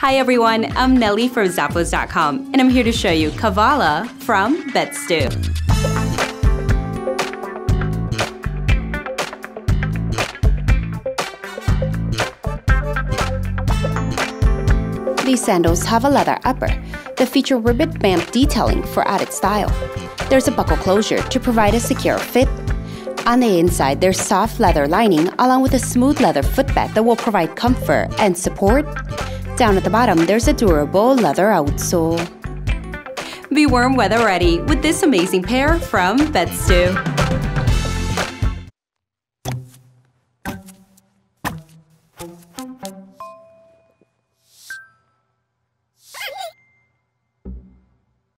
Hi everyone, I'm Nelly from Zappos.com and I'm here to show you Kavala from Bed Stu. These sandals have a leather upper that feature rivet vamp detailing for added style. There's a buckle closure to provide a secure fit. On the inside, there's soft leather lining along with a smooth leather footbed that will provide comfort and support. Down at the bottom, there's a durable leather outsole. Be warm weather ready with this amazing pair from Bed Stu.